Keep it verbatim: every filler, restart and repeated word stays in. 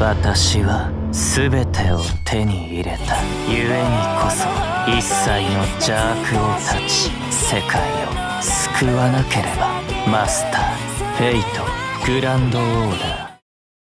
私は全てを手に入れた。故にこそ一切の邪悪を断ち世界を救わなければ。マスター、フェイト、グランドオーダー、